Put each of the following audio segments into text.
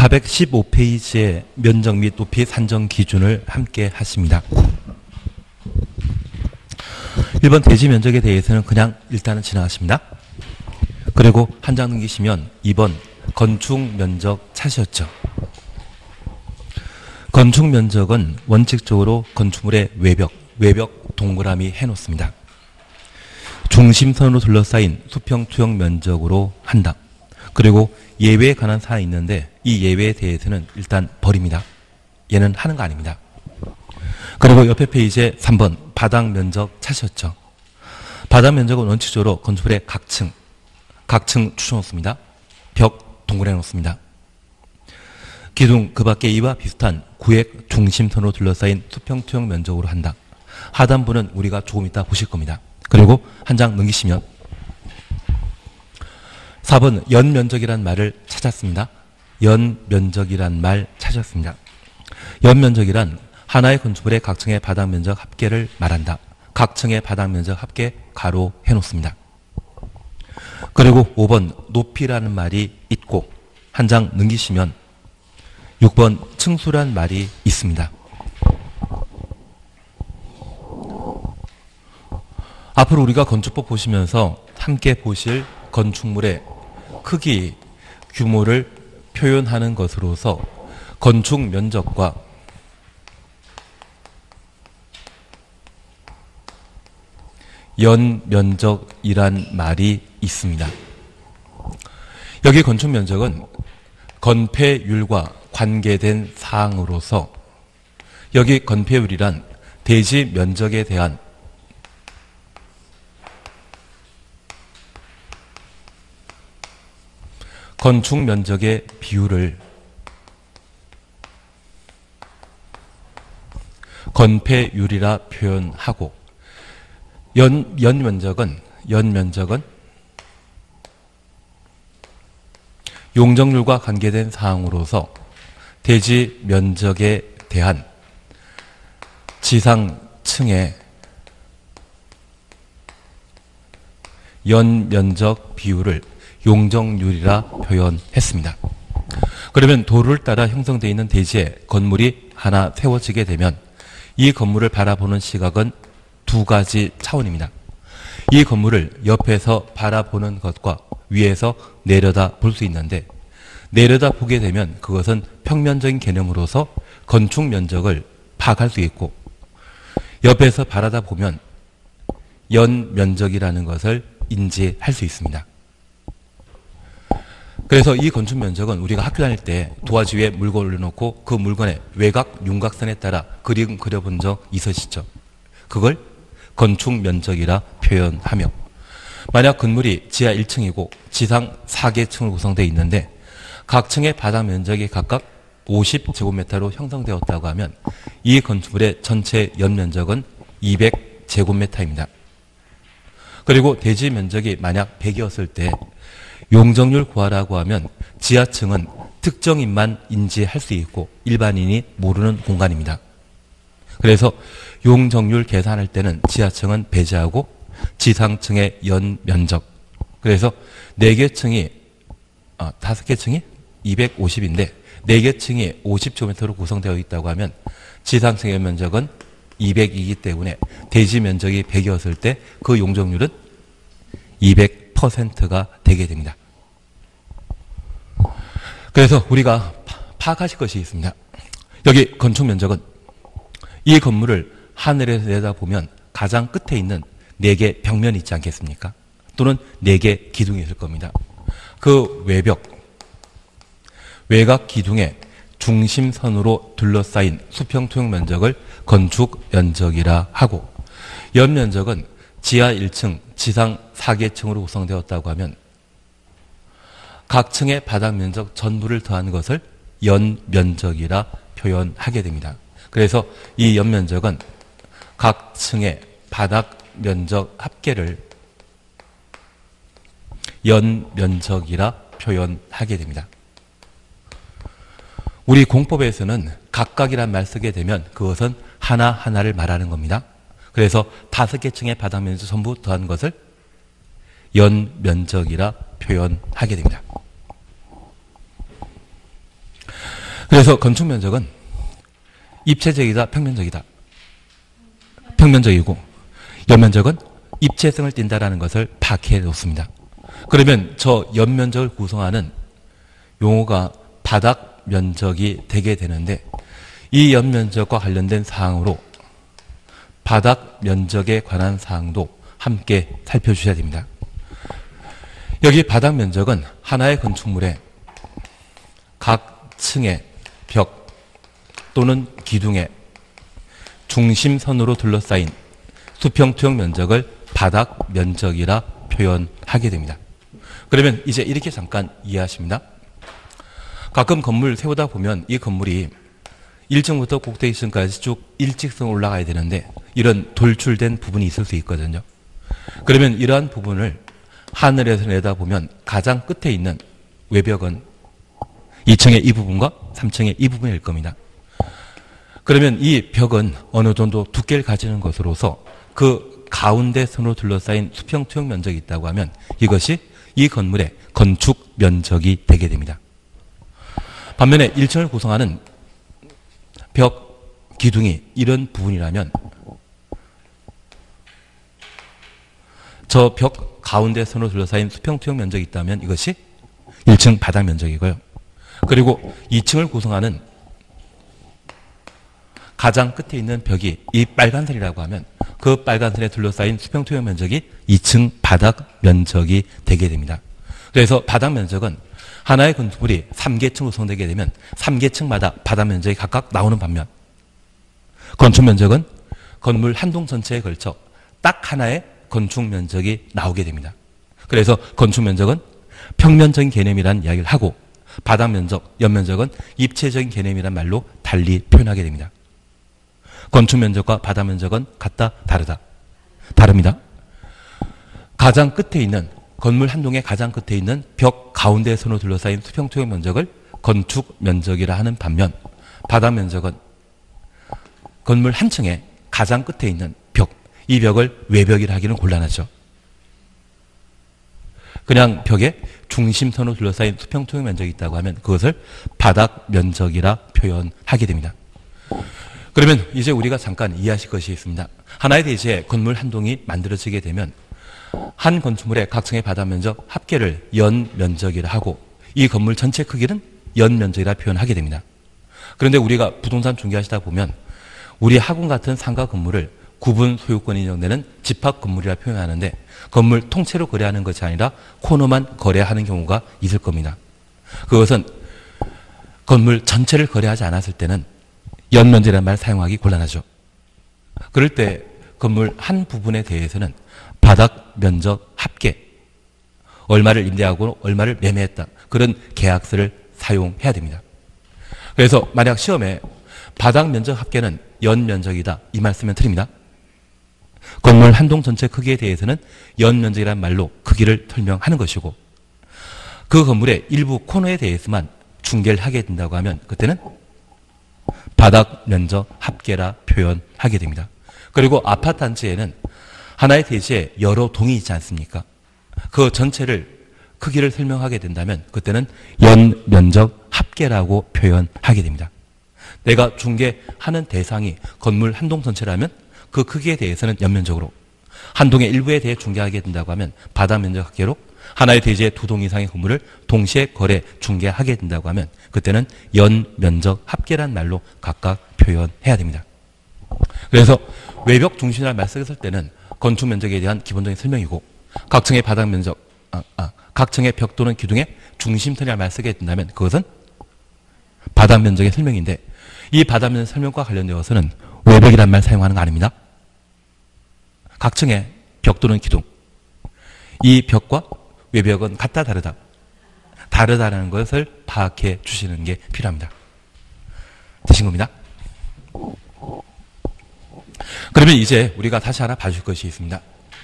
415페이지의 면적 및 높이 산정 기준을 함께 하십니다. 1번 대지 면적에 대해서는 그냥 일단은 지나가십니다. 그리고 한 장 넘기시면 2번 건축 면적 찾으셨죠. 건축 면적은 원칙적으로 건축물의 외벽 동그라미 해놓습니다. 중심선으로 둘러싸인 수평 투영 면적으로 한다. 그리고 예외에 관한 사항이 있는데 이 예외에 대해서는 일단 버립니다. 얘는 하는 거 아닙니다. 그리고 옆에 페이지에 3번 바닥 면적 찾으셨죠. 바닥 면적은 원칙적으로 건축물의 각층 추천놓습니다. 벽 동그래 놓습니다. 기둥 그 밖에 이와 비슷한 구획 중심선으로 둘러싸인 수평 투영 면적으로 한다. 하단부는 우리가 조금 이따 보실 겁니다. 그리고 한 장 넘기시면 4번 연면적이란 말을 찾았습니다. 연면적이란 말 찾았습니다. 연면적이란 하나의 건축물의 각층의 바닥 면적 합계를 말한다. 각층의 바닥 면적 합계 가로 해놓습니다. 그리고 5번 높이라는 말이 있고 한 장 넘기시면 6번 층수란 말이 있습니다. 앞으로 우리가 건축법 보시면서 함께 보실 건축물의 크기, 규모를 표현하는 것으로서 건축 면적과 연면적이란 말이 있습니다. 여기 건축 면적은 건폐율과 관계된 사항으로서 여기 건폐율이란 대지 면적에 대한 건축 면적의 비율을 건폐율이라 표현하고 연면적은 용적률과 관계된 사항으로서 대지 면적에 대한 지상층의 연면적 비율을 용적률이라 표현했습니다. 그러면 도로를 따라 형성되어 있는 대지에 건물이 하나 세워지게 되면 이 건물을 바라보는 시각은 두 가지 차원입니다. 이 건물을 옆에서 바라보는 것과 위에서 내려다 볼 수 있는데 내려다 보게 되면 그것은 평면적인 개념으로서 건축 면적을 파악할 수 있고 옆에서 바라다 보면 연면적이라는 것을 인지할 수 있습니다. 그래서 이 건축 면적은 우리가 학교 다닐 때 도화지 위에 물건을 올려놓고 그 물건의 외곽, 윤곽선에 따라 그림 그려본 적 있으시죠? 그걸 건축 면적이라 표현하며 만약 건물이 지하 1층이고 지상 4개층으로 구성되어 있는데 각 층의 바닥 면적이 각각 50제곱미터로 형성되었다고 하면 이 건축물의 전체 연면적은 200제곱미터입니다. 그리고 대지 면적이 만약 100이었을 때 용적률 구하라고 하면 지하층은 특정인만 인지할 수 있고 일반인이 모르는 공간입니다. 그래서 용적률 계산할 때는 지하층은 배제하고 지상층의 연면적 그래서 4개 층이 5개 층이 250인데 4개 층이 50제곱미터로 구성되어 있다고 하면 지상층의 면적은 200이기 때문에 대지 면적이 100이었을 때 그 용적률은 200%가 되게 됩니다. 그래서 우리가 파악하실 것이 있습니다. 여기 건축 면적은 이 건물을 하늘에서 내다보면 가장 끝에 있는 4개 벽면이 있지 않겠습니까? 또는 4개 기둥이 있을 겁니다. 그 외곽 기둥의 중심선으로 둘러싸인 수평 투영 면적을 건축 면적이라 하고 연면적은 지하 1층, 지상 4개층으로 구성되었다고 하면 각 층의 바닥 면적 전부를 더한 것을 연면적이라 표현하게 됩니다. 그래서 이 연면적은 각 층의 바닥 면적 합계를 연면적이라 표현하게 됩니다. 우리 공법에서는 각각이란 말 쓰게 되면 그것은 하나하나를 말하는 겁니다. 그래서 5개 층의 바닥 면적 전부 더한 것을 연면적이라 표현하게 됩니다. 그래서 건축 면적은 입체적이다, 평면적이다. 평면적이고 연면적은 입체성을 띈다라는 것을 파악해 놓습니다. 그러면 저 연면적을 구성하는 용어가 바닥 면적이 되게 되는데 이 연면적과 관련된 사항으로 바닥 면적에 관한 사항도 함께 살펴주셔야 됩니다. 여기 바닥 면적은 하나의 건축물의 각 층의 벽 또는 기둥의 중심선으로 둘러싸인 수평투영 면적을 바닥 면적이라 표현하게 됩니다. 그러면 이제 이렇게 잠깐 이해하십니다. 가끔 건물 세우다 보면 이 건물이 1층부터 꼭대기층까지 쭉 일직선 올라가야 되는데 이런 돌출된 부분이 있을 수 있거든요. 그러면 이러한 부분을 하늘에서 내다보면 가장 끝에 있는 외벽은 2층의 이 부분과 3층의 이 부분일 겁니다. 그러면 이 벽은 어느 정도 두께를 가지는 것으로서 그 가운데 선으로 둘러싸인 수평투영 면적이 있다고 하면 이것이 이 건물의 건축 면적이 되게 됩니다. 반면에 1층을 구성하는 벽, 기둥이 이런 부분이라면 저 벽 가운데 선으로 둘러싸인 수평투영 면적이 있다면 이것이 1층 바닥 면적이고요. 그리고 2층을 구성하는 가장 끝에 있는 벽이 이 빨간 선이라고 하면 그 빨간 선에 둘러싸인 수평투영 면적이 2층 바닥 면적이 되게 됩니다. 그래서 바닥 면적은 하나의 건축물이 3개층 구성되게 되면 3개층마다 바닥 면적이 각각 나오는 반면 건축 면적은 건물 한 동 전체에 걸쳐 딱 하나의 건축 면적이 나오게 됩니다. 그래서 건축 면적은 평면적인 개념이라는 이야기를 하고 바닥 면적, 연면적은 입체적인 개념이란 말로 달리 표현하게 됩니다. 건축 면적과 바닥 면적은 같다, 다르다? 다릅니다. 가장 끝에 있는 건물 한 동의 가장 끝에 있는 벽 가운데 선으로 둘러싸인 수평투영 면적을 건축 면적이라 하는 반면 바닥 면적은 건물 한 층의 가장 끝에 있는 벽, 이 벽을 외벽이라 하기는 곤란하죠. 그냥 벽의 중심선으로 둘러싸인 수평투영 면적이 있다고 하면 그것을 바닥 면적이라 표현하게 됩니다. 그러면 이제 우리가 잠깐 이해하실 것이 있습니다. 하나의 대지에 건물 한 동이 만들어지게 되면 한 건축물의 각 층의 바닥 면적 합계를 연 면적이라 하고 이 건물 전체 크기는 연 면적이라 표현하게 됩니다. 그런데 우리가 부동산 중개하시다 보면 우리 학원 같은 상가 건물을 구분 소유권이 인정되는 집합 건물이라 표현하는데 건물 통째로 거래하는 것이 아니라 코너만 거래하는 경우가 있을 겁니다. 그것은 건물 전체를 거래하지 않았을 때는 연면적이라는 말 사용하기 곤란하죠. 그럴 때 건물 한 부분에 대해서는 바닥 면적 합계, 얼마를 임대하고 얼마를 매매했다. 그런 계약서를 사용해야 됩니다. 그래서 만약 시험에 바닥 면적 합계는 연 면적이다. 이 말 쓰면 틀립니다. 건물 한 동 전체 크기에 대해서는 연 면적이라는 말로 크기를 설명하는 것이고 그 건물의 일부 코너에 대해서만 중개를 하게 된다고 하면 그때는 바닥 면적 합계라 표현하게 됩니다. 그리고 아파트 단지에는 하나의 대지에 여러 동이 있지 않습니까? 그 전체를 크기를 설명하게 된다면 그때는 연 면적 합계라고 표현하게 됩니다. 내가 중개하는 대상이 건물 한 동 전체라면 그 크기에 대해서는 연면적으로 한 동의 일부에 대해 중개하게 된다고 하면 바닥 면적 합계로 하나의 대지에 두 동 이상의 건물을 동시에 거래 중개하게 된다고 하면 그때는 연 면적 합계란 말로 각각 표현해야 됩니다. 그래서 외벽 중심이라는 말 쓰였을 때는 건축 면적에 대한 기본적인 설명이고 각 층의 바닥 면적, 각 층의 벽 또는 기둥의 중심선이라는 말 쓰게 된다면 그것은 바닥 면적의 설명인데 이 바닥 면적 설명과 관련되어서는 외벽이란 말 사용하는 거 아닙니다. 각 층의 벽 또는 기둥, 이 벽과 외벽은 같다, 다르다? 다르다라는 것을 파악해 주시는 게 필요합니다. 되신 겁니다. 그러면 이제 우리가 다시 하나 봐줄 것이 있습니다.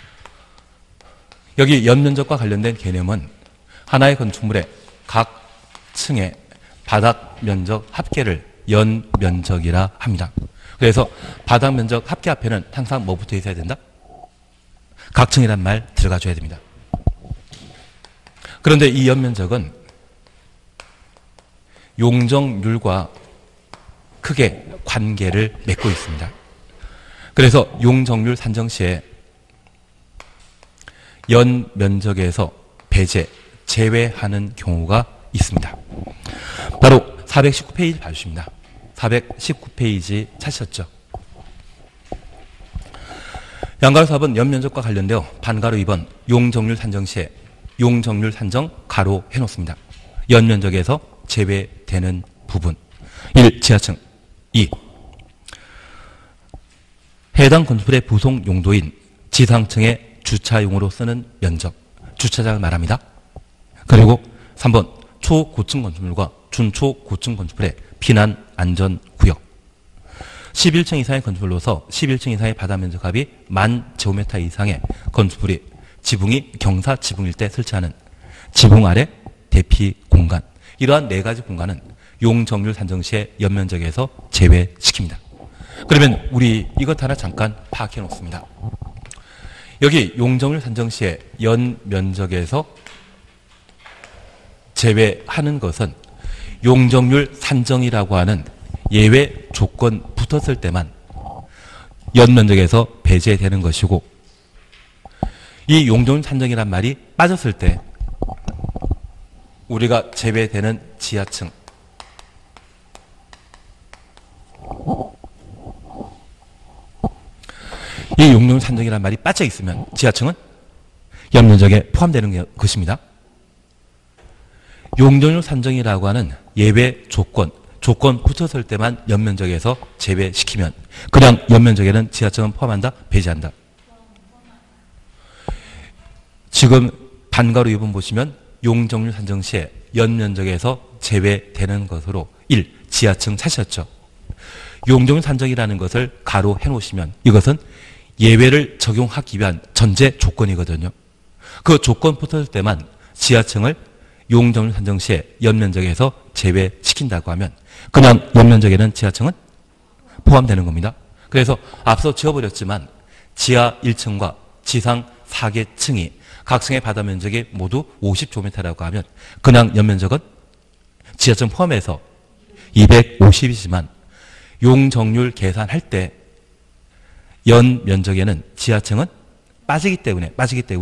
여기 연면적과 관련된 개념은 하나의 건축물의 각 층의 바닥 면적 합계를 연면적이라 합니다. 그래서 바닥 면적 합계 앞에는 항상 뭐 붙어 있어야 된다? 각층이란 말 들어가 줘야 됩니다. 그런데 이 연면적은 용적률과 크게 관계를 맺고 있습니다. 그래서 용적률 산정 시에 연 면적에서 배제, 제외하는 경우가 있습니다. 바로 419페이지 봐주십니다. 419페이지 찾으셨죠? 양가로 사업은 연면적과 관련되어 반가로 2번 용적률 산정 시에 용적률 산정 가로 해놓습니다. 연면적에서 제외되는 부분 1. 지하층 2. 해당 건축물의 부속 용도인 지상층의 주차용으로 쓰는 면적, 주차장을 말합니다. 그리고 3번 초고층 건축물과 준초고층 건축물의 피난 안전 구역 11층 이상의 건축물로서 11층 이상의 바다 면적 합이 10,000제곱미터 이상의 건축물이 지붕이 경사 지붕일 때 설치하는 지붕 아래 대피 공간 이러한 4가지 공간은 용적률 산정 시에 연면적에서 제외시킵니다. 그러면 우리 이것 하나 잠깐 파악해 놓습니다. 여기 용적률 산정 시에 연면적에서 제외하는 것은 용적률 산정이라고 하는 예외 조건 붙었을 때만 연면적에서 배제되는 것이고 이 용적률 산정이란 말이 빠졌을 때 우리가 제외되는 지하층 이 용적률 산정이란 말이 빠져 있으면 지하층은 연면적에 포함되는 것입니다. 용적률 산정이라고 하는 예외 조건 붙었을 때만 연면적에서 제외시키면 그냥 연면적에는 지하층은 포함한다? 배제한다? 지금 반가로 2번 보시면 용적률 산정 시에 연면적에서 제외되는 것으로 1. 지하층 찾으셨죠? 용적률 산정이라는 것을 가로 해놓으시면 이것은 예외를 적용하기 위한 전제 조건이거든요. 그 조건 붙었을 때만 지하층을 용적률 산정 시에 연면적에서 제외시킨다고 하면 그냥 연면적에는 지하층은 포함되는 겁니다. 그래서 앞서 지어버렸지만 지하 1층과 지상 4개 층이 각 층의 바다 면적이 모두 50제곱미터라고 하면 그냥 연면적은 지하층 포함해서 250이지만 용적률 계산할 때 연면적에는 지하층은 빠지기 때문에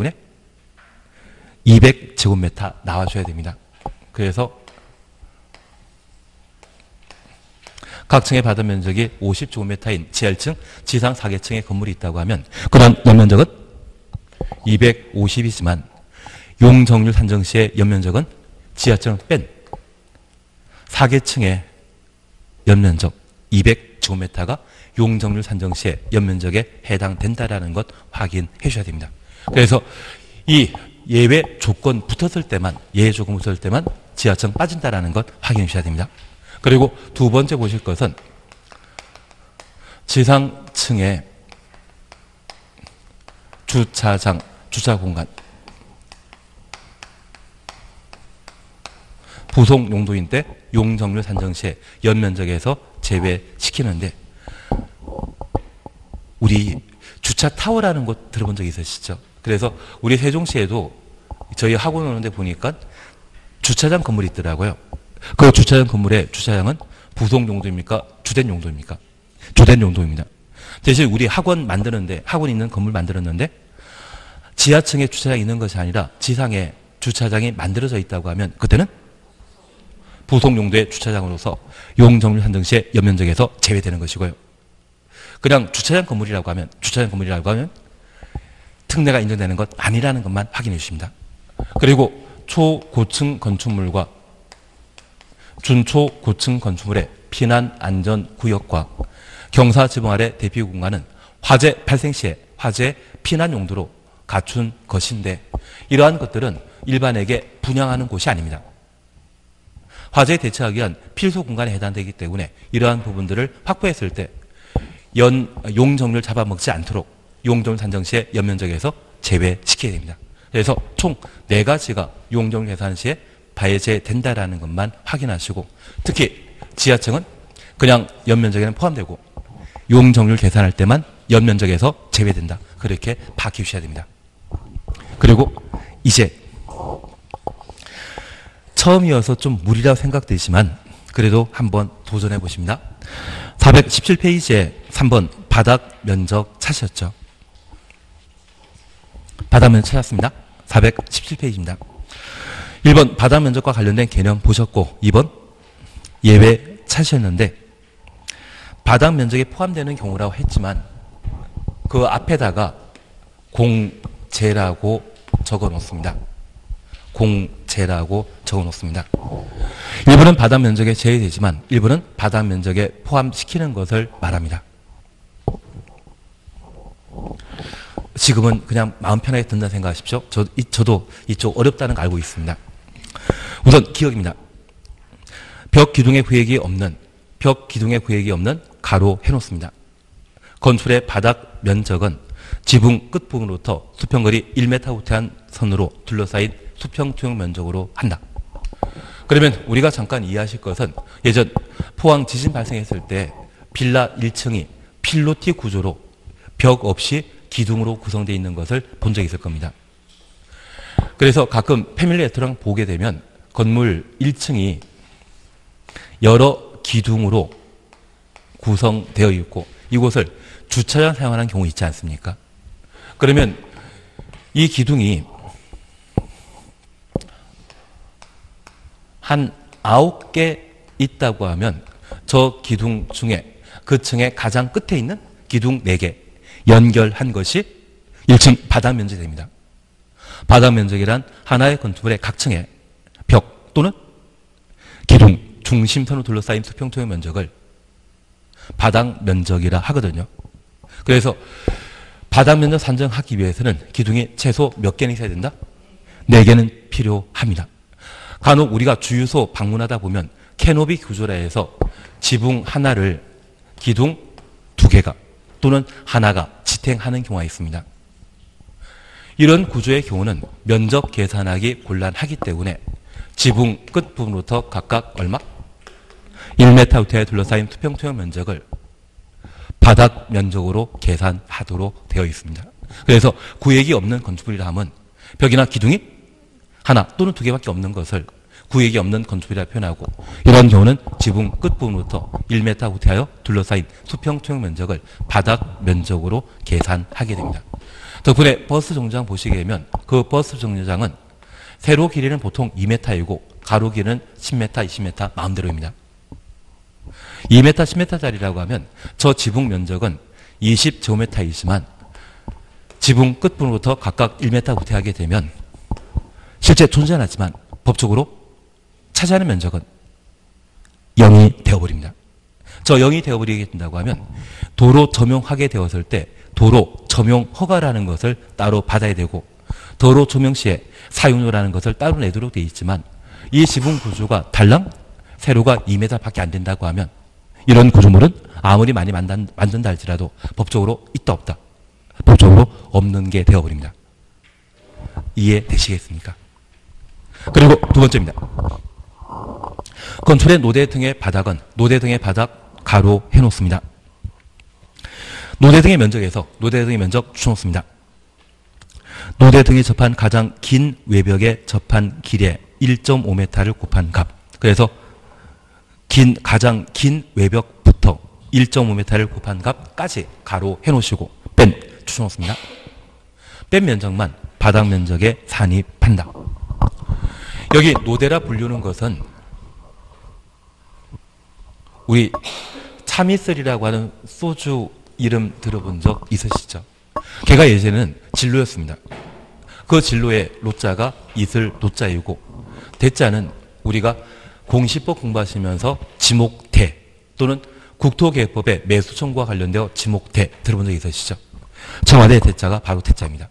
200제곱미터 나와줘야 됩니다. 그래서 각 층의 바다 면적이 50제곱미터인 지하 1층, 지상 4개 층의 건물이 있다고 하면 그런 연면적은 250이지만 용적률 산정 시의 연면적은 지하층을 뺀 4개 층의 연면적 200제곱미터가 용적률 산정 시에 연면적에 해당된다라는 것 확인해 주셔야 됩니다. 그래서 이 예외 조건 붙었을 때만 지하층 빠진다라는 것 확인해 주셔야 됩니다. 그리고 두 번째 보실 것은 지상층의 주차장, 주차 공간 부속 용도인 때 용적률 산정 시에 연면적에서 제외시키는데 우리 주차 타워라는 곳 들어본 적 있으시죠? 그래서 우리 세종시에도 저희 학원 오는데 보니까 주차장 건물이 있더라고요. 그 주차장 건물의 주차장은 부속 용도입니까? 주된 용도입니까? 주된 용도입니다. 대신 우리 학원 있는 건물 만들었는데 지하층에 주차장이 있는 것이 아니라 지상에 주차장이 만들어져 있다고 하면 그때는 부속 용도의 주차장으로서 용적률 산정 시에 연면적에서 제외되는 것이고요. 그냥 주차장 건물이라고 하면 특례가 인정되는 것 아니라는 것만 확인해 주십니다. 그리고 초고층 건축물과 준초고층 건축물의 피난 안전 구역과 경사 지붕 아래 대피 공간은 화재 발생 시에 화재 피난 용도로 갖춘 것인데 이러한 것들은 일반에게 분양하는 곳이 아닙니다. 화재에 대처하기 위한 필수 공간에 해당되기 때문에 이러한 부분들을 확보했을 때 용적률 잡아먹지 않도록 용적률 산정 시에 연면적에서 제외시켜야 됩니다. 그래서 총 4가지가 용적률 계산 시에 배제된다라는 것만 확인하시고 특히 지하층은 그냥 연면적에는 포함되고 용적률 계산할 때만 연면적에서 제외된다. 그렇게 파악해 주셔야 됩니다. 그리고 이제 처음이어서 좀 무리라고 생각되지만 그래도 한번 도전해 보십니다. 417페이지에 3번 바닥 면적 찾으셨죠? 바닥 면적 찾았습니다. 417페이지입니다. 1번 바닥 면적과 관련된 개념 보셨고 2번 예외 찾으셨는데 바닥 면적에 포함되는 경우라고 했지만 그 앞에다가 공제라고 적어 놓습니다. 공제라고 적어 놓습니다. 일부는 바닥 면적에 제외되지만 일부는 바닥 면적에 포함시키는 것을 말합니다. 지금은 그냥 마음 편하게 든다 생각하십시오. 저도 이쪽 어렵다는 거 알고 있습니다. 우선 기억입니다. 벽 기둥의 구획이 없는 가로 해놓습니다. 건축의 바닥 면적은 지붕 끝부분으로부터 수평거리 1m 우태한 선으로 둘러싸인 수평 투영 면적으로 한다. 그러면 우리가 잠깐 이해하실 것은 예전 포항 지진 발생했을 때 빌라 1층이 필로티 구조로 벽 없이 기둥으로 구성되어 있는 것을 본 적이 있을 겁니다. 그래서 가끔 패밀리 레스토랑 보게 되면 건물 1층이 여러 기둥으로 구성되어 있고 이곳을 주차장 사용하는 경우 있지 않습니까? 그러면 이 기둥이 한 9개 있다고 하면 저 기둥 중에 그 층의 가장 끝에 있는 기둥 4개 연결한 것이 1층 바닥 면적이 됩니다. 바닥 면적이란 하나의 건축물의 각 층의 벽 또는 기둥 중심선으로 둘러싸인 수평 투영 면적을 바닥 면적이라 하거든요. 그래서 바닥 면적 산정하기 위해서는 기둥이 최소 몇 개는 있어야 된다? 4개는 필요합니다. 간혹 우리가 주유소 방문하다 보면 캐노비 구조라 해서 지붕 하나를 기둥 2개가 또는 하나가 지탱하는 경우가 있습니다. 이런 구조의 경우는 면적 계산하기 곤란하기 때문에 지붕 끝부분부터 각각 얼마? 1m 우태에 둘러싸인 수평 투영 면적을 바닥 면적으로 계산하도록 되어 있습니다. 그래서 구획이 없는 건축물이라 하면 벽이나 기둥이 하나 또는 2개밖에 없는 것을 구획이 없는 건축물이라 표현하고 이런 경우는 지붕 끝부분부터 1m 우태하여 둘러싸인 수평 투영 면적을 바닥 면적으로 계산하게 됩니다. 덕분에 버스 정류장 보시게 되면 그 버스 정류장은 세로 길이는 보통 2m이고 가로 길이는 10m, 20m 마음대로입니다. 2m, 10m짜리라고 하면 저 지붕 면적은 20제곱미터이지만 지붕 끝부분부터 각각 1m 우태하게 되면 실제 존재는 않지만 법적으로 차지하는 면적은 0이 되어버립니다. 저 0이 되어버리게 된다고 하면 도로 점용하게 되었을 때 도로 점용 허가라는 것을 따로 받아야 되고 도로 조명 시에 사용료라는 것을 따로 내도록 되어 있지만 이 지붕 구조가 달랑 세로가 2m 밖에 안 된다고 하면 이런 구조물은 아무리 많이 만든다 할지라도 법적으로 있다 없다. 법적으로 없는 게 되어버립니다. 이해되시겠습니까? 그리고 두 번째입니다. 건축의 노대 등의 바닥은 노대 등의 바닥 가로 해놓습니다. 노대 등의 면적에서 노대 등의 면적 주놓습니다. 노대 등이 접한 가장 긴 외벽에 접한 길에 1.5m를 곱한 값. 그래서 가장 긴 외벽부터 1.5m를 곱한 값까지 가로 해놓으시고 뺀 주놓습니다. 뺀 면적만 바닥 면적에 산입한다. 여기 노대라 불리는 것은 우리 참이슬이라고 하는 소주 이름 들어본 적 있으시죠? 걔가 예전에는 진로였습니다. 그 진로의 로자가 이슬 노자이고 대자는 우리가 공시법 공부하시면서 지목대 또는 국토개혁법의 매수청구와 관련되어 지목대 들어본 적 있으시죠? 청와대 대자가 바로 대자입니다.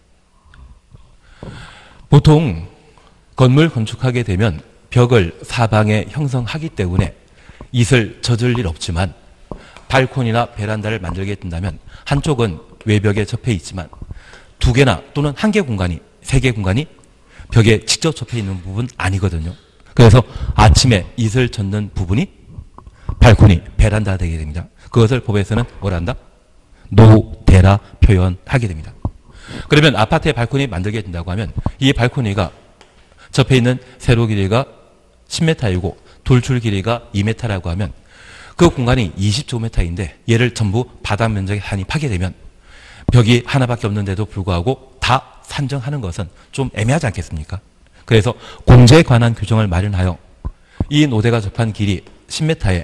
보통 건물 건축하게 되면 벽을 사방에 형성하기 때문에 이슬 젖을 일 없지만 발코니나 베란다를 만들게 된다면 한쪽은 외벽에 접해 있지만 2개나 또는 1개 공간이 3개 공간이 벽에 직접 접해 있는 부분 아니거든요. 그래서 아침에 이슬 젖는 부분이 발코니, 베란다 되게 됩니다. 그것을 법에서는 뭐라 한다? 노대라 표현하게 됩니다. 그러면 아파트에 발코니 만들게 된다고 하면 이 발코니가 접해 있는 세로 길이가 10m이고 돌출 길이가 2m라고 하면 그 공간이 20제곱미터인데 얘를 전부 바닥 면적에 산입하게 되면 벽이 하나밖에 없는데도 불구하고 다 산정하는 것은 좀 애매하지 않겠습니까? 그래서 공제에 관한 규정을 마련하여 이 노대가 접한 길이 10m에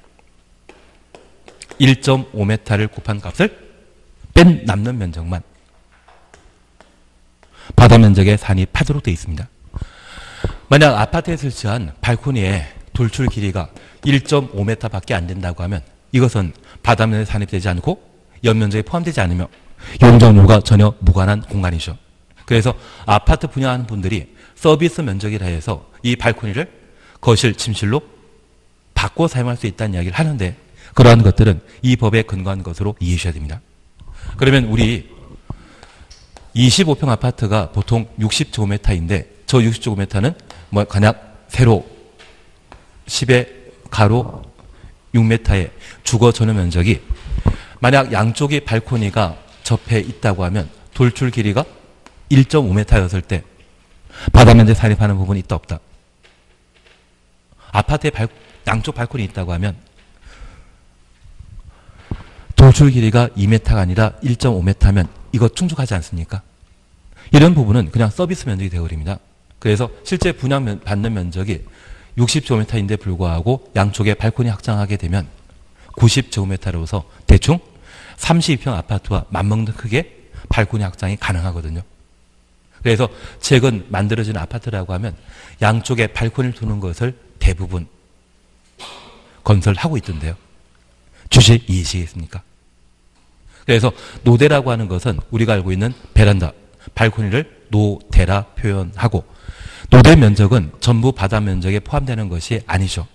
1.5m를 곱한 값을 뺀 남는 면적만 바닥 면적에 산입하도록 되어 있습니다. 만약 아파트에 설치한 발코니에 돌출 길이가 1.5m 밖에 안 된다고 하면 이것은 바닥 면적에 산입되지 않고 연면적에 포함되지 않으며 용적률과 전혀 무관한 공간이죠. 그래서 아파트 분양하는 분들이 서비스 면적이라 해서 이 발코니를 거실, 침실로 바꿔 사용할 수 있다는 이야기를 하는데 그러한 것들은 이 법에 근거한 것으로 이해해 주셔야 됩니다. 그러면 우리 25평 아파트가 보통 60제곱미터인데 저 60제곱미터는 뭐 그냥 세로 10에 가로 6m의 주거 전용 면적이 만약 양쪽이 발코니가 접해 있다고 하면 돌출 길이가 1.5m였을 때 바닥 면적 산입하는 부분이 있다 없다. 아파트에 양쪽 발코니 있다고 하면 돌출 길이가 2m가 아니라 1.5m면 이거 충족하지 않습니까? 이런 부분은 그냥 서비스 면적이 되어버립니다. 그래서 실제 분양 받는 면적이 60제곱미터인데 불구하고 양쪽에 발코니 확장하게 되면 90제곱미터로서 대충 32평 아파트와 맞먹는 크게 발코니 확장이 가능하거든요. 그래서 최근 만들어진 아파트라고 하면 양쪽에 발코니를 두는 것을 대부분 건설하고 있던데요. 주식 이해하시겠습니까? 그래서 노대라고 하는 것은 우리가 알고 있는 베란다, 발코니를 노대라 표현하고 노대 면적은 전부 바닥 면적에 포함되는 것이 아니죠.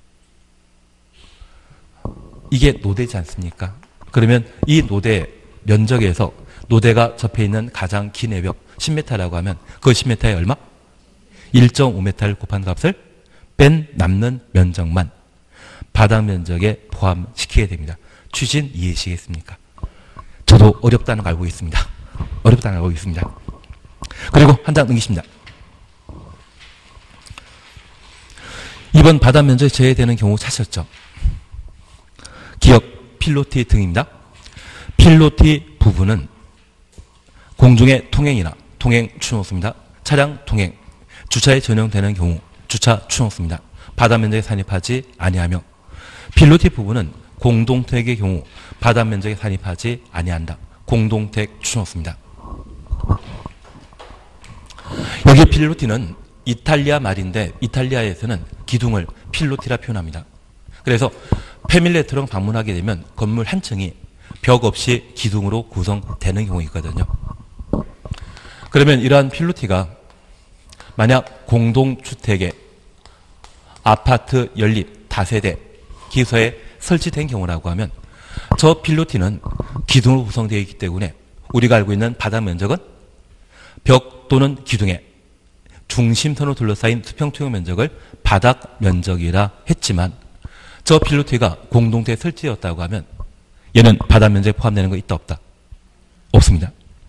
이게 노대지 않습니까? 그러면 이 노대 면적에서 노대가 접해 있는 가장 긴 외벽 10m라고 하면 그 10m에 얼마? 1.5m를 곱한 값을 뺀 남는 면적만 바닥 면적에 포함시키게 됩니다. 취진 이해하시겠습니까? 저도 어렵다는 걸 알고 있습니다. 어렵다는 걸 알고 있습니다. 그리고 한 장 넘기십니다. 이번 바닥 면적이 제외되는 경우 찾으셨죠? 기역 필로티 등입니다. 필로티 부분은 공중의 통행이나 통행 추노수입니다. 차량 통행, 주차에 전용되는 경우 주차 추노수입니다. 바닥 면적에 산입하지 아니하며 필로티 부분은 공동택의 경우 바닥 면적에 산입하지 아니한다. 공동택 추노수입니다. 여기 필로티는 이탈리아 말인데 이탈리아에서는 기둥을 필로티라 표현합니다. 그래서 패밀리레스토랑 방문하게 되면 건물 한 층이 벽 없이 기둥으로 구성되는 경우가 있거든요. 그러면 이러한 필로티가 만약 공동주택의 아파트 연립 다세대 기소에 설치된 경우라고 하면 저 필로티는 기둥으로 구성되어 있기 때문에 우리가 알고 있는 바닥 면적은 벽 또는 기둥에 중심선으로 둘러싸인 수평투영 면적을 바닥 면적이라 했지만 저 필로티가 공동택에 설치되었다고 하면 얘는 바닥 면적에 포함되는 거 있다 없다? 없습니다.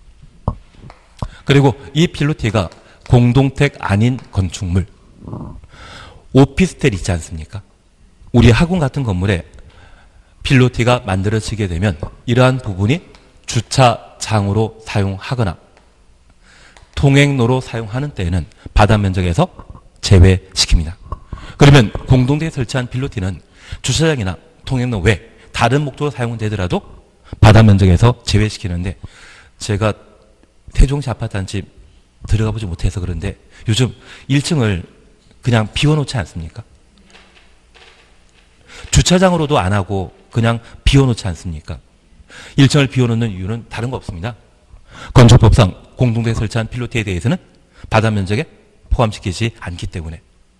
그리고 이 필로티가 공동택 아닌 건축물 오피스텔 있지 않습니까? 우리 학원 같은 건물에 필로티가 만들어지게 되면 이러한 부분이 주차장으로 사용하거나 통행로로 사용하는 때에는 바닥 면적에서 제외시킵니다. 그러면 공동택에 설치한 필로티는 주차장이나 통행로 외 다른 목적으로 사용되더라도 바닥 면적에서 제외시키는데 제가 세종시 아파트 한 집 들어가 보지 못해서 그런데 요즘 1층을 그냥 비워놓지 않습니까? 주차장으로도 안 하고 그냥 비워놓지 않습니까? 1층을 비워놓는 이유는 다른 거 없습니다. 건축법상 공동대에 설치한 필로티에 대해서는 바닥 면적에 포함시키지 않기 때문에.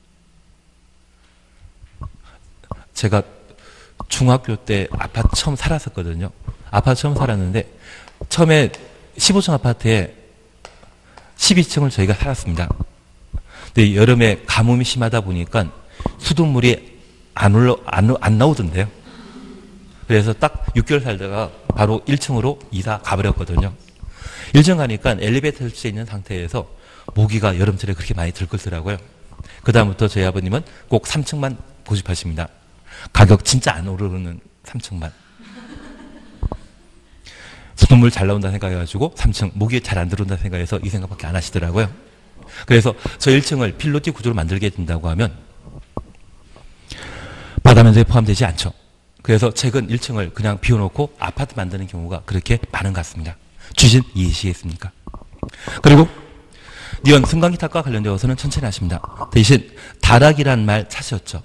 제가 중학교 때 아파트 처음 살았었거든요. 아파트 처음 살았는데 처음에 15층 아파트에 12층을 저희가 살았습니다. 근데 여름에 가뭄이 심하다 보니까 수돗물이 안 나오던데요. 그래서 딱 6개월 살다가 바로 1층으로 이사 가버렸거든요. 1층 가니까 엘리베이터 설치되어 있는 상태에서 모기가 여름철에 그렇게 많이 들끓더라고요. 그 다음부터 저희 아버님은 꼭 3층만 고집하십니다. 가격 진짜 안 오르는 3층만. 수돗물 잘 나온다 생각해가지고 3층, 모기 잘 안 들어온다 생각해서 이 생각밖에 안 하시더라고요. 그래서 저 1층을 필로티 구조로 만들게 된다고 하면 바다 면적에 포함되지 않죠. 그래서 최근 1층을 그냥 비워놓고 아파트 만드는 경우가 그렇게 많은 것 같습니다. 취진 이해하시겠습니까? 그리고 니은 승강기탑과 관련되어서는 천천히 하십니다. 대신 다락이란 말 찾으셨죠?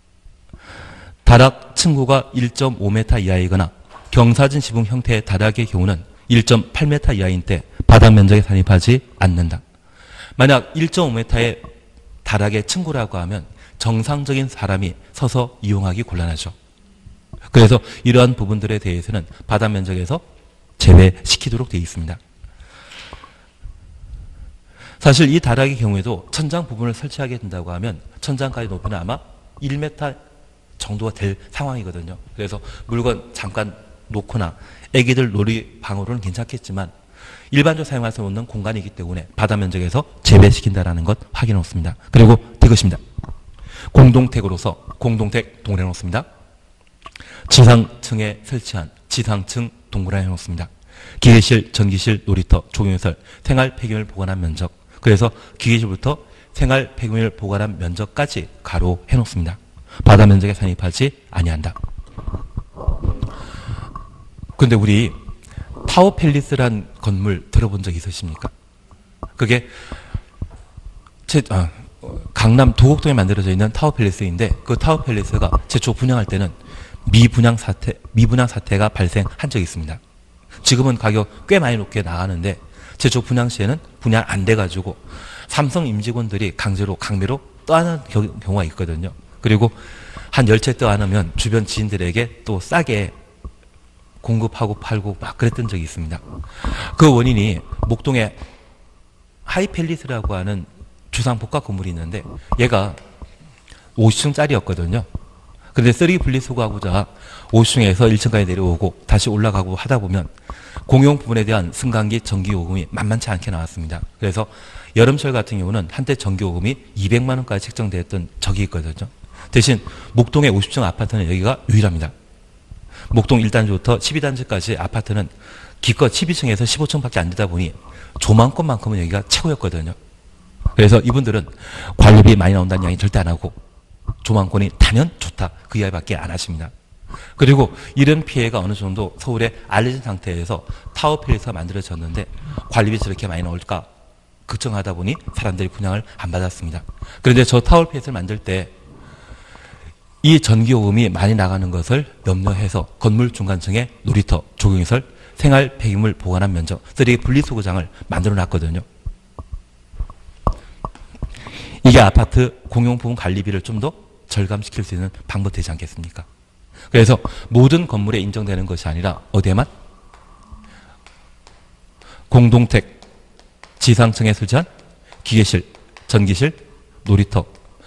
다락 층고가 1.5m 이하이거나 경사진 지붕 형태의 다락의 경우는 1.8m 이하인 때 바닥 면적에 산입하지 않는다. 만약 1.5m의 다락의 층고라고 하면 정상적인 사람이 서서 이용하기 곤란하죠. 그래서 이러한 부분들에 대해서는 바닥 면적에서 제외시키도록 되어 있습니다. 사실 이 다락의 경우에도 천장 부분을 설치하게 된다고 하면 천장까지 높이는 아마 1m 정도가 될 상황이거든요. 그래서 물건 잠깐 놓거나 애기들 놀이방으로는 괜찮겠지만 일반적으로 사용할 수 없는 공간이기 때문에 바다 면적에서 제외시킨다는 것 확인해 놓습니다. 그리고 이것입니다. 공동택으로서 공동택 동그래 놓습니다. 지상층에 설치한 지상층 동그래 놓습니다. 기계실, 전기실, 놀이터, 조경시설, 생활 폐기물 보관한 면적. 그래서 기계실부터 생활 폐기물 보관한 면적까지 가로 해놓습니다. 바다 면적에 산입하지 아니한다. 그런데 우리 타워 팰리스란 건물 들어본 적 있으십니까? 그게 강남 도곡동에 만들어져 있는 타워 팰리스인데 그 타워 팰리스가 최초 분양할 때는 미분양 사태가 발생한 적이 있습니다. 지금은 가격 꽤 많이 높게 나가는데 최초 분양 시에는 분양 안 돼가지고 삼성 임직원들이 강매로 떠안는 경우가 있거든요. 그리고 한 10채 떠안으면 주변 지인들에게 또 싸게 공급하고 팔고 막 그랬던 적이 있습니다. 그 원인이 목동에 하이팰리스라고 하는 주상복합 건물이 있는데 얘가 50층짜리였거든요. 그런데 3 분리수거하고자 50층에서 1층까지 내려오고 다시 올라가고 하다 보면 공용 부분에 대한 승강기 전기요금이 만만치 않게 나왔습니다. 그래서 여름철 같은 경우는 한때 전기요금이 200만 원까지 책정되었던 적이 있거든요. 대신 목동의 50층 아파트는 여기가 유일합니다. 목동 1단지부터 12단지까지 아파트는 기껏 12층에서 15층밖에 안 되다 보니 조망권만큼은 여기가 최고였거든요. 그래서 이분들은 관리비 많이 나온다는 이야기 절대 안 하고 조망권이 단연 좋다 그 이야기밖에 안 하십니다. 그리고 이런 피해가 어느 정도 서울에 알려진 상태에서 타워 팰리스가 만들어졌는데 관리비 저렇게 많이 나올까 걱정하다 보니 사람들이 분양을 안 받았습니다. 그런데 저 타워 팰리스를 만들 때 이 전기요금이 많이 나가는 것을 염려해서 건물 중간층에 놀이터, 조경시설, 생활 폐기물 보관한 면적, 쓰레기 분리수거장을 만들어 놨거든요. 이게 아파트 공용부분 관리비를 좀 더 절감시킬 수 있는 방법 되지 않겠습니까? 그래서 모든 건물에 인정되는 것이 아니라 어디에만? 공동택, 지상층에 설치한 기계실, 전기실, 놀이터,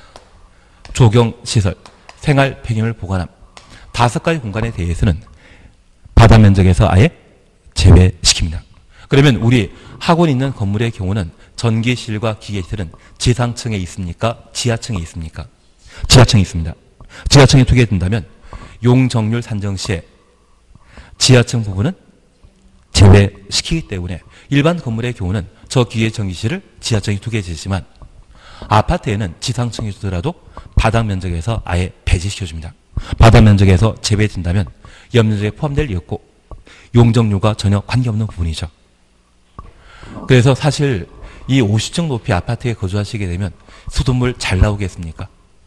조경시설, 생활 폐기물 보관함 5가지 공간에 대해서는 바다 면적에서 아예 제외시킵니다. 그러면 우리 학원 있는 건물의 경우는 전기실과 기계실은 지상층에 있습니까? 지하층에 있습니까? 지하층에 있습니다. 지하층에 두게 된다면 용적률 산정 시에 지하층 부분은 제외시키기 때문에 일반 건물의 경우는 저 기계 전기실을 지하층에 두게 되지만 아파트에는 지상층에 두더라도 바닥 면적에서 아예 배제시켜줍니다. 바닥 면적에서 제외된다면 연면적에 포함될 리 없고 용적률과 전혀 관계없는 부분이죠. 그래서 사실 이 50층 높이 아파트에 거주하시게 되면 수돗물 잘 나오겠습니까?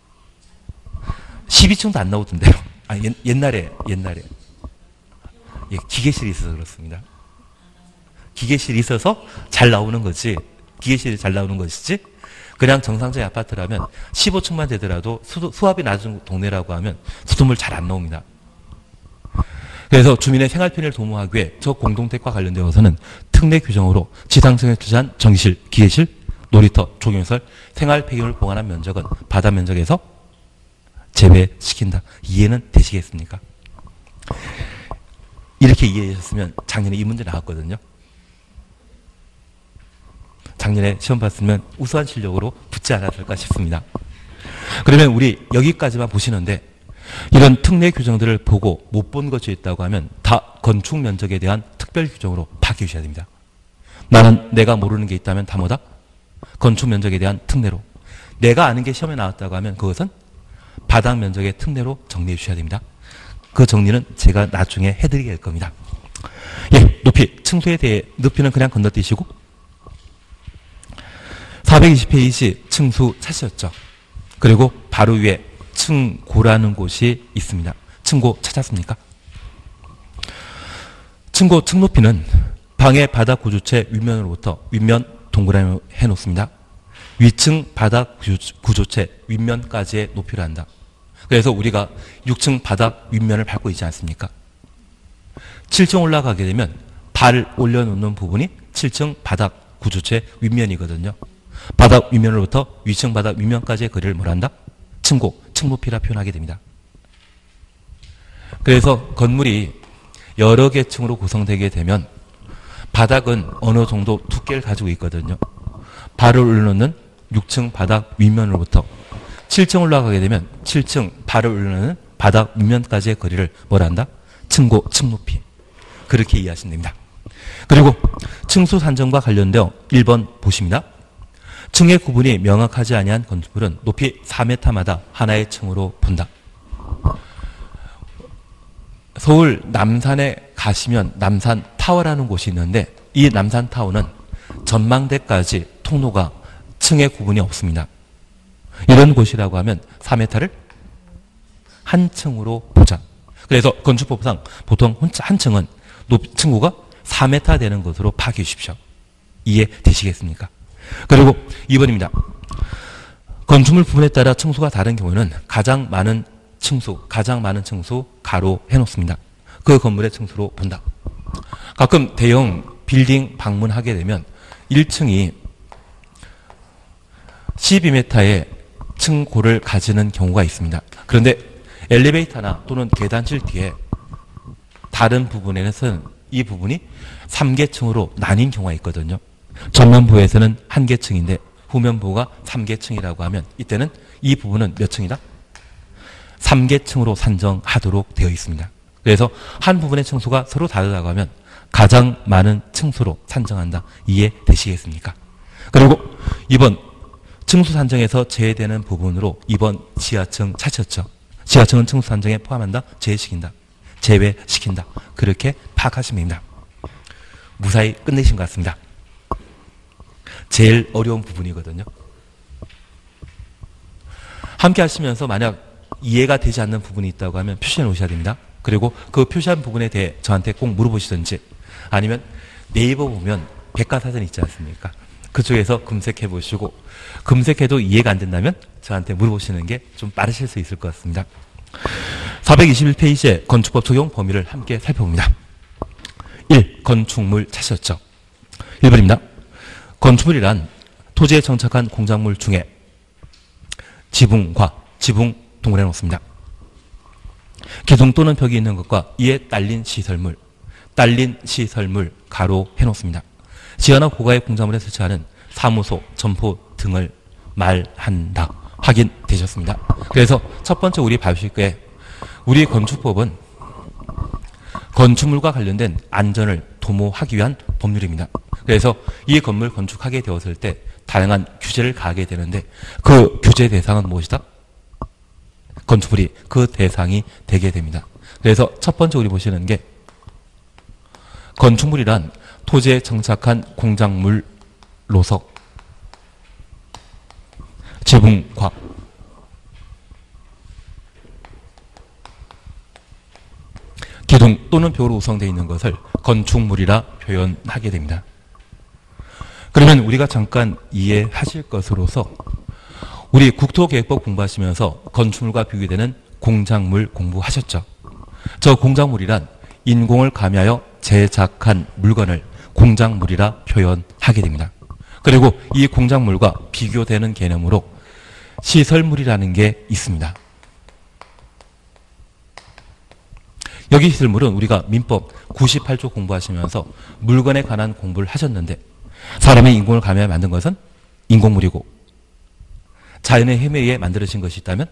12층도 안 나오던데요. 옛날에 기계실이 있어서 그렇습니다. 기계실이 있어서 잘 나오는 거지 기계실이 잘 나오는 것이지 그냥 정상적인 아파트라면 15층만 되더라도 수압이 낮은 동네라고 하면 수돗물 잘 안 나옵니다. 그래서 주민의 생활 편의를 도모하기 위해 저 공동택과 관련되어서는 특례 규정으로 지상층에 투자한 전기실, 기계실, 놀이터, 조경시설, 생활 폐기물 보관한 면적은 바다 면적에서 제외시킨다. 이해는 되시겠습니까? 이렇게 이해하셨으면 작년에 이 문제 나왔거든요. 작년에 시험 봤으면 우수한 실력으로 붙지 않았을까 싶습니다. 그러면 우리 여기까지만 보시는데 이런 특례 규정들을 보고 못 본 것이 있다고 하면 다 건축 면적에 대한 특별 규정으로 바뀌어 주셔야 됩니다. 나는 내가 모르는 게 있다면 다 뭐다? 건축 면적에 대한 특례로. 내가 아는 게 시험에 나왔다고 하면 그것은 바닥 면적의 특례로 정리해 주셔야 됩니다. 그 정리는 제가 나중에 해드리게 될 겁니다. 예, 높이. 층수에 대해 높이는 그냥 건너뛰시고 420페이지 층수 찾으셨죠? 그리고 바로 위에 층고라는 곳이 있습니다. 층고 찾았습니까? 층고 층 높이는 방의 바닥 구조체 윗면으로부터 윗면 동그라미 해놓습니다. 위층 바닥 구조체 윗면까지의 높이를 한다. 그래서 우리가 6층 바닥 윗면을 밟고 있지 않습니까? 7층 올라가게 되면 발 올려놓는 부분이 7층 바닥 구조체 윗면이거든요. 바닥 윗면으로부터 위층 바닥 윗면까지의 거리를 뭐란다? 층고, 층 높이라 표현하게 됩니다. 그래서 건물이 여러 개 층으로 구성되게 되면 바닥은 어느 정도 두께를 가지고 있거든요. 발을 올려놓는 6층 바닥 윗면으로부터 7층 올라가게 되면 7층 발을 올려놓는 바닥 윗면까지의 거리를 뭐란다? 층고, 층 높이. 그렇게 이해하시면 됩니다. 그리고 층수 산정과 관련되어 1번 보십니다. 층의 구분이 명확하지 아니한 건물은 높이 4m마다 하나의 층으로 본다. 서울 남산에 가시면 남산타워라는 곳이 있는데 이 남산타워는 전망대까지 통로가 층의 구분이 없습니다. 이런 곳이라고 하면 4m를 한 층으로 보자. 그래서 건축법상 보통 한 층은 층고가 4m 되는 것으로 파악해 주십시오. 이해되시겠습니까? 그리고 2번입니다. 건축물 부분에 따라 층수가 다른 경우는 가장 많은 층수 가로 해놓습니다. 그 건물의 층수로 본다. 가끔 대형 빌딩 방문하게 되면 1층이 12m의 층고를 가지는 경우가 있습니다. 그런데 엘리베이터나 또는 계단실 뒤에 다른 부분에서는 이 부분이 3계층으로 나뉜 경우가 있거든요. 전면부에서는 1계층인데 후면부가 3계층이라고 하면 이때는 이 부분은 몇 층이다? 3계층으로 산정하도록 되어 있습니다. 그래서 한 부분의 층수가 서로 다르다고 하면 가장 많은 층수로 산정한다. 이해되시겠습니까? 그리고 2번 층수 산정에서 제외되는 부분으로 2번 지하층 찾으셨죠? 지하층은 층수 산정에 포함한다? 제외시킨다? 제외시킨다. 그렇게 파악하시면 됩니다. 무사히 끝내신 것 같습니다. 제일 어려운 부분이거든요. 함께 하시면서 만약 이해가 되지 않는 부분이 있다고 하면 표시해 놓으셔야 됩니다. 그리고 그 표시한 부분에 대해 저한테 꼭 물어보시든지 아니면 네이버 보면 백과사전 있지 않습니까? 그쪽에서 검색해 보시고 검색해도 이해가 안 된다면 저한테 물어보시는 게 좀 빠르실 수 있을 것 같습니다. 421페이지의 건축법 적용 범위를 함께 살펴봅니다. 1. 건축물 찾으셨죠? 1번입니다. 건축물이란 토지에 정착한 공작물 중에 지붕과 지붕 동그래 놓습니다. 기둥 또는 벽이 있는 것과 이에 딸린 시설물 가로 해놓습니다. 지하나 고가의 공작물에 설치하는 사무소, 점포 등을 말한다. 확인되셨습니다. 그래서 첫 번째 우리 봐주실 거에 우리 건축법은 건축물과 관련된 안전을 도모하기 위한 법률입니다. 그래서 이 건물 건축하게 되었을 때 다양한 규제를 가하게 되는데 그 규제 대상은 무엇이다? 건축물이 그 대상이 되게 됩니다. 그래서 첫 번째 우리 보시는 게 건축물이란 토지에 정착한 공작물로서 지붕과 기둥 또는 벽으로 구성되어 있는 것을 건축물이라 표현하게 됩니다. 그러면 우리가 잠깐 이해하실 것으로서 우리 국토계획법 공부하시면서 건축물과 비교되는 공작물 공부하셨죠? 저 공작물이란 인공을 가미하여 제작한 물건을 공작물이라 표현하게 됩니다. 그리고 이 공작물과 비교되는 개념으로 시설물이라는 게 있습니다. 여기 시설물은 우리가 민법 98조 공부하시면서 물건에 관한 공부를 하셨는데 사람의 인공을 가미하여 만든 것은 인공물이고 자연의 힘에 의해 만들어진 것이 있다면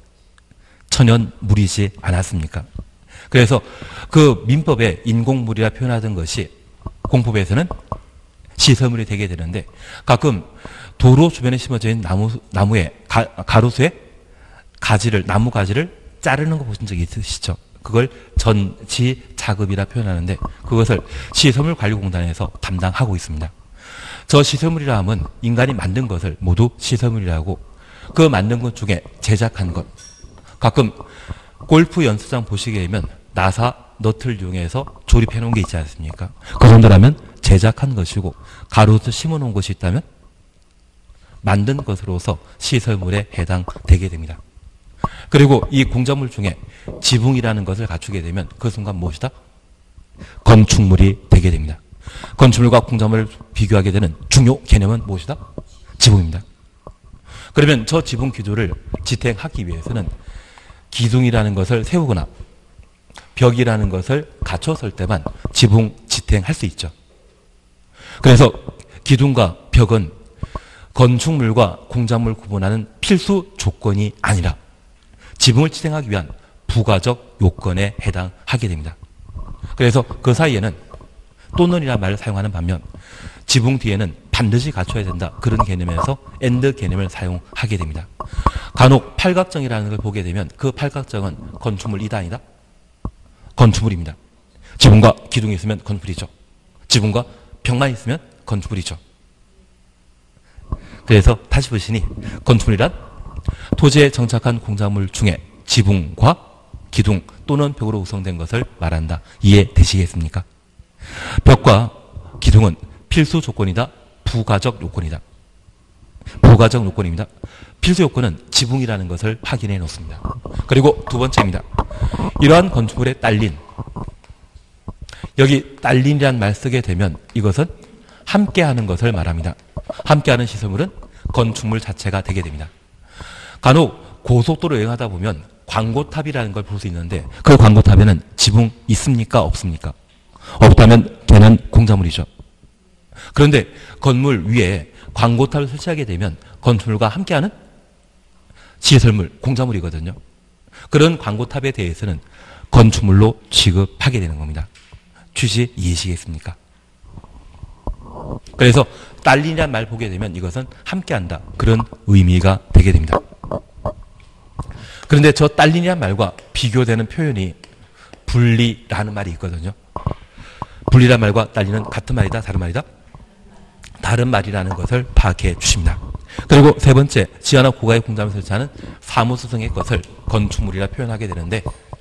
천연물이지 않았습니까? 그래서 그 민법에 인공물이라 표현하던 것이 공법에서는 시설물이 되게 되는데, 가끔 도로 주변에 심어져 있는 나무의 가로수의 가지를, 나무 가지를 자르는 거 보신 적 있으시죠? 그걸 전지작업이라 표현하는데, 그것을 시설물관리공단에서 담당하고 있습니다. 저 시설물이라 하면 인간이 만든 것을 모두 시설물이라고, 그 만든 것 중에 제작한 것, 가끔 골프 연습장 보시게 되면 나사 너트를 이용해서 조립해 놓은 게 있지 않습니까? 그 정도라면 제작한 것이고, 가로수 심어 놓은 것이 있다면 만든 것으로서 시설물에 해당되게 됩니다. 그리고 이 공작물 중에 지붕이라는 것을 갖추게 되면 그 순간 무엇이다? 건축물이 되게 됩니다. 건축물과 공작물을 비교하게 되는 중요 개념은 무엇이다? 지붕입니다. 그러면 저 지붕 기조를 지탱하기 위해서는 기둥이라는 것을 세우거나 벽이라는 것을 갖춰설 때만 지붕 지탱할 수 있죠. 그래서 기둥과 벽은 건축물과 공작물 구분하는 필수 조건이 아니라 지붕을 지탱하기 위한 부가적 요건에 해당하게 됩니다. 그래서 그 사이에는 또는이라는 말을 사용하는 반면 지붕 뒤에는 반드시 갖춰야 된다, 그런 개념에서 and 개념을 사용하게 됩니다. 간혹 팔각정이라는 걸 보게 되면 그 팔각정은 건축물이다 아니다? 건축물입니다. 지붕과 기둥이 있으면 건축물이죠. 지붕과 벽만 있으면 건축물이죠. 그래서 다시 보시니 건축물이란 토지에 정착한 공작물 중에 지붕과 기둥 또는 벽으로 구성된 것을 말한다. 이해되시겠습니까? 벽과 기둥은 필수 조건이다, 부가적 요건이다. 부가적 요건입니다. 필수 요건은 지붕이라는 것을 확인해 놓습니다. 그리고 두 번째입니다. 이러한 건축물에 딸린, 여기 딸린이라는 말 쓰게 되면 이것은 함께하는 것을 말합니다. 함께하는 시설물은 건축물 자체가 되게 됩니다. 간혹 고속도로 여행하다 보면 광고탑이라는 걸 볼 수 있는데, 그 광고탑에는 지붕 있습니까? 없습니까? 없다면 걔는 공작물이죠. 그런데 건물 위에 광고탑을 설치하게 되면 건축물과 함께하는 시설물, 공작물이거든요. 그런 광고탑에 대해서는 건축물로 취급하게 되는 겁니다. 취지 이해하시겠습니까? 그래서 딸린이라는 말 보게 되면 이것은 함께한다, 그런 의미가 되게 됩니다. 그런데 저 딸린이라는 말과 비교되는 표현이 분리라는 말이 있거든요. 분리라는 말과 딸린은 같은 말이다, 다른 말이다? 다른 말이라는 것을 파악해 주십니다. 그리고 세 번째, 지하나 고가의 공작을 설치하는 사무소 등의 것을 건축물이라 표현하게 되는데,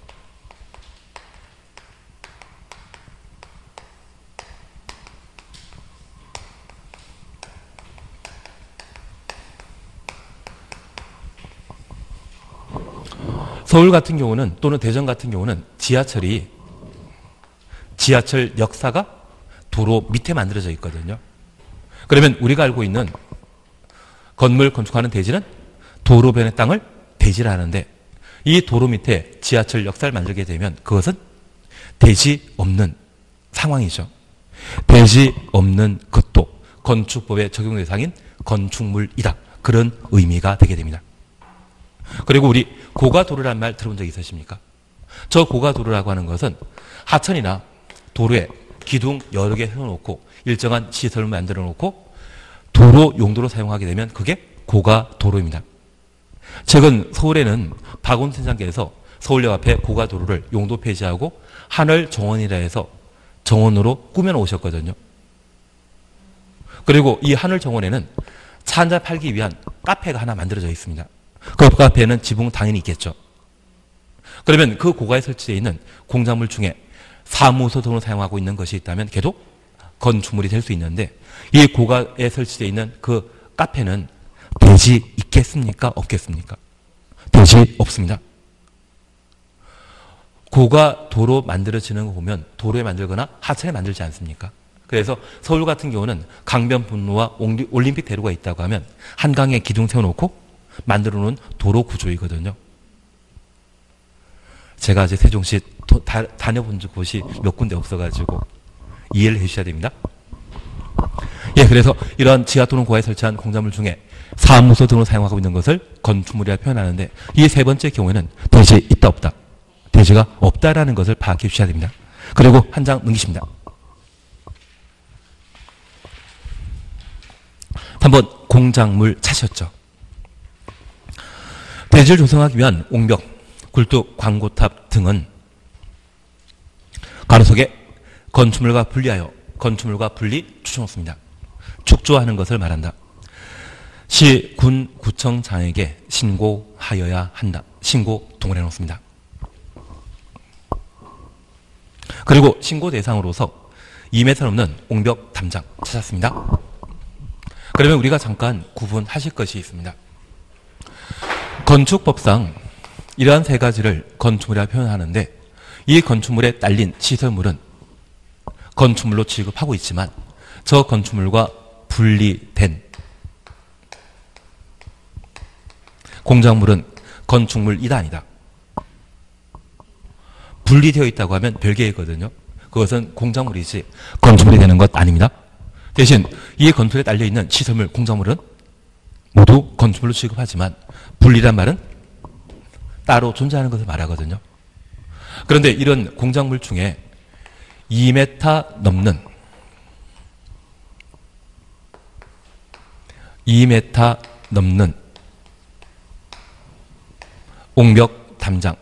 서울 같은 경우는, 또는 대전 같은 경우는 지하철 역사가 도로 밑에 만들어져 있거든요. 그러면 우리가 알고 있는 건물 건축하는 대지는 도로변의 땅을 대지를 하는데, 이 도로 밑에 지하철 역사를 만들게 되면 그것은 대지 없는 상황이죠. 대지 없는 것도 건축법의 적용 대상인 건축물이다, 그런 의미가 되게 됩니다. 그리고 우리 고가도로라는 말 들어본 적 있으십니까? 저 고가도로라고 하는 것은 하천이나 도로에 기둥 여러 개 세워놓고 일정한 시설을 만들어 놓고 도로 용도로 사용하게 되면 그게 고가도로입니다. 최근 서울에는 박원순 장께서 서울역 앞에 고가도로를 용도 폐지하고 하늘정원이라 해서 정원으로 꾸며놓으셨거든요. 그리고 이 하늘정원에는 차 한잔 팔기 위한 카페가 하나 만들어져 있습니다. 그 카페에는 지붕 당연히 있겠죠. 그러면 그 고가에 설치되어 있는 공작물 중에 사무소 등으로 사용하고 있는 것이 있다면 걔도 건축물이 될 수 있는데, 이 고가에 설치되어 있는 그 카페는 대지 있겠습니까? 없겠습니까? 대지 없습니다. 고가 도로 만들어지는 거 보면 도로에 만들거나 하천에 만들지 않습니까? 그래서 서울 같은 경우는 강변북로와 올림픽 대로가 있다고 하면 한강에 기둥 세워놓고 만들어 놓은 도로 구조이거든요. 제가 아직 세종시 다녀본 곳이 몇 군데 없어가지고 이해를 해주셔야 됩니다. 예, 예, 그래서 이러한 지하 또는 고하에 설치한 공작물 중에 사무소 등으로 사용하고 있는 것을 건축물이라 표현하는데 이 세 번째 경우에는 대지 있다 없다. 대지가 없다라는 것을 파악해 주셔야 됩니다. 그리고 한 장 넘기십니다. 3번 공작물 차시였죠. 대지를 조성하기 위한 옹벽, 굴뚝, 광고탑 등은 가로속에 건축물과 분리하여 건축물과 분리 추천놓습니다. 축조하는 것을 말한다. 시, 군, 구청장에게 신고하여야 한다. 신고 동원해 놓습니다. 그리고 신고 대상으로서 2m 넘는 옹벽 담장 찾았습니다. 그러면 우리가 잠깐 구분하실 것이 있습니다. 건축법상 이러한 세 가지를 건축물이라 표현하는데 이 건축물에 딸린 시설물은 건축물로 취급하고 있지만 저 건축물과 분리된 공작물은 건축물이다 아니다. 분리되어 있다고 하면 별개이거든요. 그것은 공작물이지 건축물이 되는 것 아닙니다. 대신 이 건축물에 딸려있는 시설물, 공작물은 모두 건축물로 취급하지만 분리란 말은 따로 존재하는 것을 말하거든요. 그런데 이런 공작물 중에 2m 넘는 2m 넘는 옹벽 담장,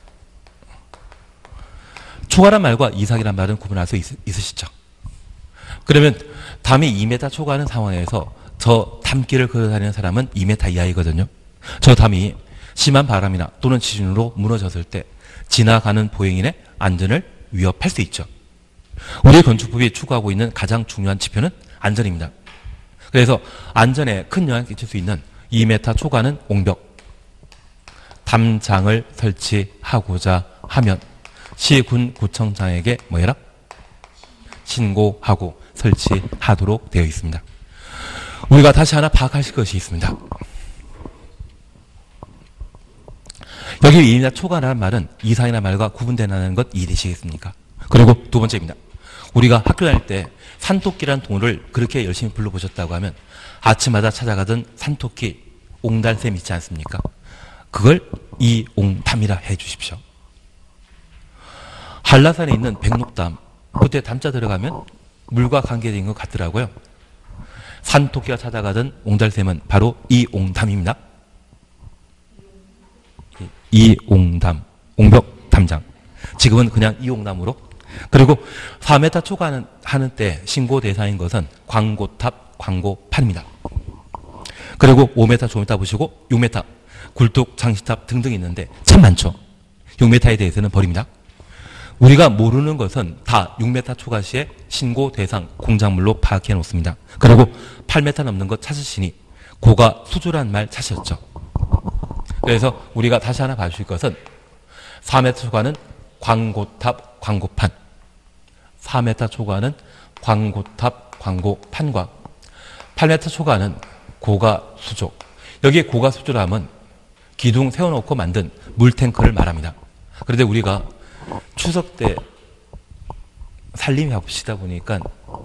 초과란 말과 이상이란 말은 구분할 수 있으시죠? 그러면 담이 2m 초과하는 상황에서 저 담길을 걸어다니는 사람은 2m 이하이거든요. 저 담이 심한 바람이나 또는 지진으로 무너졌을 때 지나가는 보행인의 안전을 위협할 수 있죠. 우리 건축법이 추구하고 있는 가장 중요한 지표는 안전입니다. 그래서 안전에 큰 영향을 끼칠 수 있는 2m 초과하는 옹벽 담장을 설치하고자 하면 시, 군, 구청장에게 뭐 해라? 신고하고 설치하도록 되어 있습니다. 우리가 다시 하나 파악하실 것이 있습니다. 여기 2m 초과라는 말은 이상이라는 말과 구분된다는 것 이해되시겠습니까? 그리고 두 번째입니다. 우리가 학교 다닐 때 산토끼라는 동물을 그렇게 열심히 불러보셨다고 하면 아침마다 찾아가던 산토끼 옹달샘 있지 않습니까? 그걸 이옹담이라 해 주십시오. 한라산에 있는 백록담, 그때 담자 들어가면 물과 관계된 것 같더라고요. 산토끼가 찾아가던 옹달샘은 바로 이옹담입니다. 이옹담, 옹벽 담장. 지금은 그냥 이옹담으로. 그리고 4m 초과하는 때 신고 대상인 것은 광고탑, 광고판입니다. 그리고 5m, 5m 보시고 6m, 굴뚝, 장식탑 등등 있는데 참 많죠. 6m에 대해서는 버립니다. 우리가 모르는 것은 다 6m 초과 시에 신고 대상 공작물로 파악해 놓습니다. 그리고 8m 넘는 것 찾으시니 고가 수주란 말 찾으셨죠. 그래서 우리가 다시 하나 봐주실 것은 4m 초과는 광고탑, 광고판, 4m 초과는 광고탑, 광고판과 8m 초과는 고가 수조. 여기에 고가 수조라면 기둥 세워놓고 만든 물탱크를 말합니다. 그런데 우리가 추석 때 살림이 바쁘시다 보니까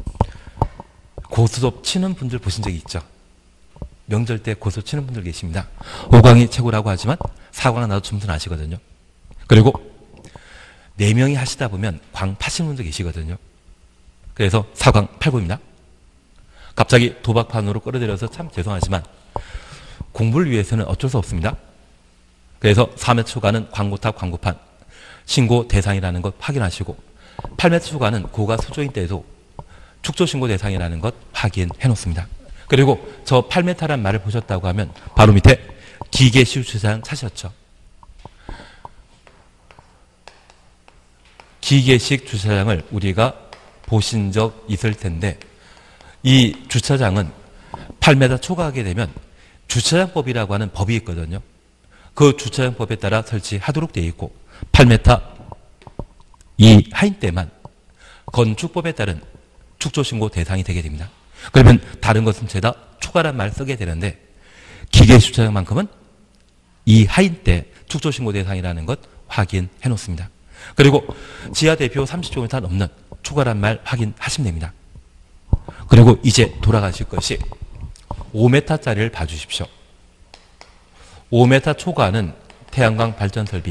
고수톱 치는 분들 보신 적이 있죠? 명절 때 고수톱 치는 분들 계십니다. 5광이 최고라고 하지만 4광은 나도 점수는 아시거든요. 그리고 4명이 하시다 보면 광 파시는 분도 계시거든요. 그래서 4광 8구입니다. 갑자기 도박판으로 끌어들여서 참 죄송하지만 공부를 위해서는 어쩔 수 없습니다. 그래서 4m 초과는 광고탑, 광고판, 신고 대상이라는 것 확인하시고 8m 초과는 고가 수조인 때도 축조 신고 대상이라는 것 확인해 놓습니다. 그리고 저 8m란 말을 보셨다고 하면 바로 밑에 기계식 주차장 찾으셨죠. 기계식 주차장을 우리가 보신 적 있을 텐데 이 주차장은 8m 초과하게 되면 주차장법이라고 하는 법이 있거든요. 그 주차장법에 따라 설치하도록 되어 있고 8m 이하인 때만 건축법에 따른 축조신고 대상이 되게 됩니다. 그러면 다른 것은 죄다 초과란 말 쓰게 되는데 기계 주차장만큼은 이하인 때 축조신고 대상이라는 것 확인해 놓습니다. 그리고 지하 대표 30km 넘는 초과란 말 확인하시면 됩니다. 그리고 이제 돌아가실 것이 5m짜리를 봐주십시오. 5m 초과는 태양광 발전 설비.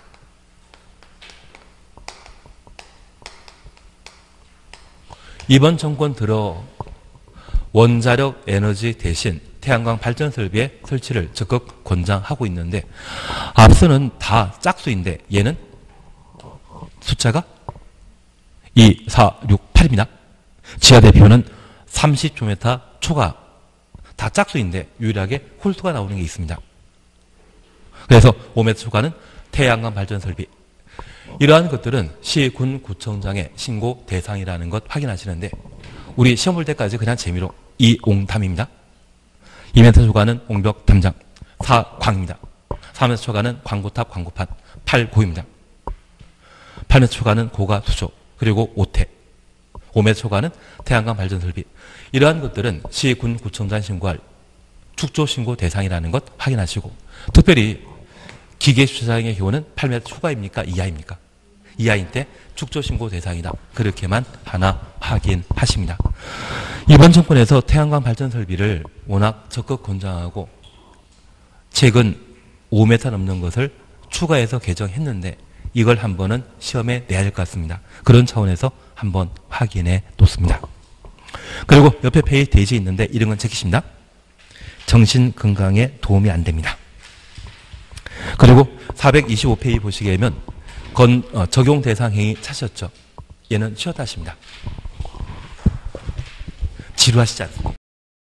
이번 정권 들어 원자력 에너지 대신 태양광 발전 설비의 설치를 적극 권장하고 있는데 앞서는 다 짝수인데 얘는 숫자가 2, 4, 6, 8입니다. 지하 대표는 30km 초과 다 짝수인데 유일하게 홀수가 나오는 게 있습니다. 그래서 5m 초과는 태양광 발전 설비. 이러한 것들은 시, 군, 구청장의 신고 대상이라는 것 확인하시는데 우리 시험 볼 때까지 그냥 재미로 이옹담입니다. 2m 초과는 옹벽 담장, 4광입니다. 4m 초과는 광고탑, 광고판, 8고입니다. 8m 초과는 고가 수조, 그리고 5태. 5m 초과는 태양광 발전 설비. 이러한 것들은 시, 군, 구청장 신고할 축조 신고 대상이라는 것 확인하시고 특별히 기계 주차장의 경우는 8m 초과입니까? 이하입니까? 이하인 때 축조 신고 대상이다. 그렇게만 하나 확인하십니다. 이번 정권에서 태양광 발전 설비를 워낙 적극 권장하고 최근 5m 넘는 것을 추가해서 개정했는데 이걸 한번은 시험에 내야 될 것 같습니다. 그런 차원에서 한번 확인해 놓습니다. 그리고 옆에 페이지에 있는데 이런 건 적히십니다. 정신 건강에 도움이 안 됩니다. 그리고 425페이지 보시게 되면 적용 대상 행위 찾으셨죠? 얘는 쉬었다 하십니다. 지루하시지 않습니까?